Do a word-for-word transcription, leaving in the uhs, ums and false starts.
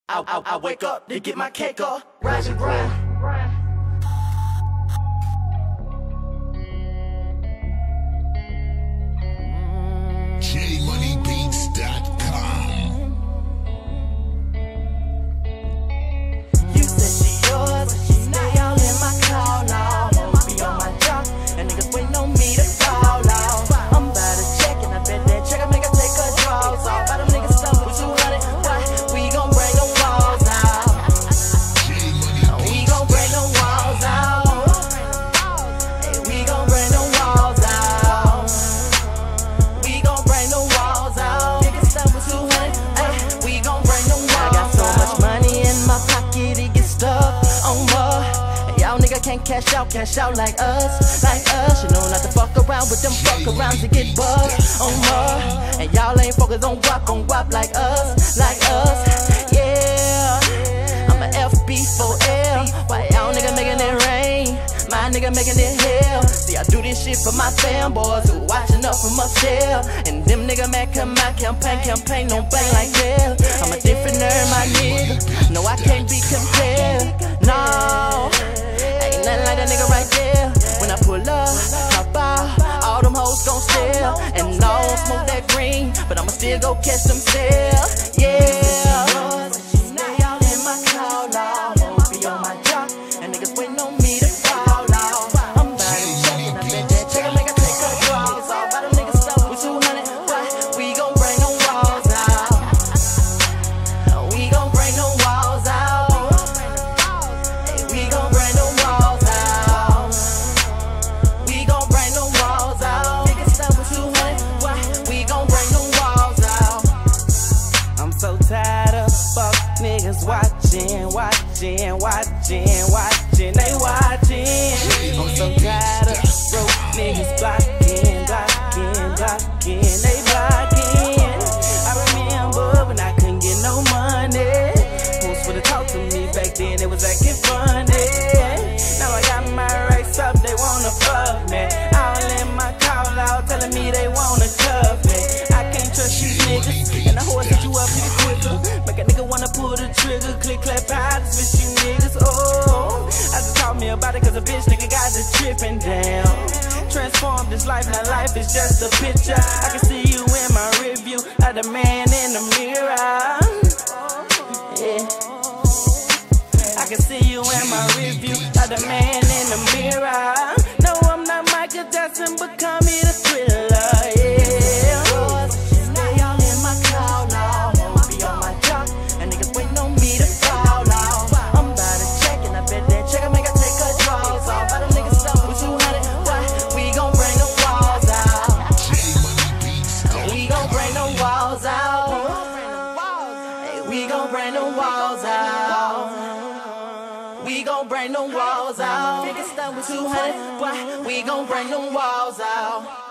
I, I, I wake up to get my cake up, rise and grind. J Money Beats dot com. You said she yours, but she stay all in my cloud now. Be on my job, and niggas waiting on me to fall out. I'm about to check, and I bet that check I make her take her drawers off. By them niggas stumble two hundred, why? We gon' bring the walls out. We gon' bring the walls out. Hey, we gon' bring the walls out. We gon' bring the walls out. Niggas stumble two hundred, hey, we gon' bring the walls out. I got so much money in my pocket, it gets stuck on more. Y'all nigga can't cash out, cash out like us, like us. You know not to fuck around with them fuck arounds to get buzzed on more. And y'all ain't focused on guap, on guap like us, like us. Yeah, I'm a F B four L. Why y'all nigga making it rain? My nigga making it hell. See, I do this shit for my fanboys who watching up from upstairs. And them nigga mad cause my campaign, campaign don't bang like hell. I'm a different nerd, my nigga. No, I can't be compared. No, ain't nothing like that nigga right there. When I pull up, hop out, all them hoes gon' stare. And I don't smoke that green, but I'ma still go catch them sales. Yeah. Stay all in my cloud now. Be on my job, and niggas waiting on me to fall out. I'm about to check, and I bet that check I make her take her drawers off. By them niggas stuff with two hundred, why? We gon' bring the walls out. We gon' bring the walls out. Hey, we gon' bring the walls out. We gon' bring the walls out. Niggas stuff with two hundred, why? We gon' bring the walls out. I'm so tired of fuck niggas watching, watching, watching, watching, they watching. I'm so tired of broke niggas blocking, blocking, blocking, they blocking. I remember when I couldn't get no money. Who's wanna talk to me back then? It was acting funny. Now I got my rights up, they wanna fuck me. All in my call out, telling me they wanna cuff me. I can't trust you niggas, and I horse hit you up pretty quicker. Make a nigga wanna pull the trigger, click, clap, I just miss you niggas. Oh, I just called me about it cause a bitch nigga got the tripping down. Transform this life, now life is just a picture. I can see you in my review of the man in the mirror. Yeah, I can see you in my review of the man in the mirror. No, I'm not Michael Jackson, but call me the Thriller. Yeah. Stay all in my cloud now. Be on my job, and niggas waiting on me to fall out. I'm about to check, and I bet that check I make her take her drawers off. By them niggas stuff with two hundred, why? We gon' bring the walls out. We gon' bring the walls out. Hey, we gon' bring the walls out. We gon' bring the walls out. Niggas stuff with two hundred, why? We gon' bring the walls out.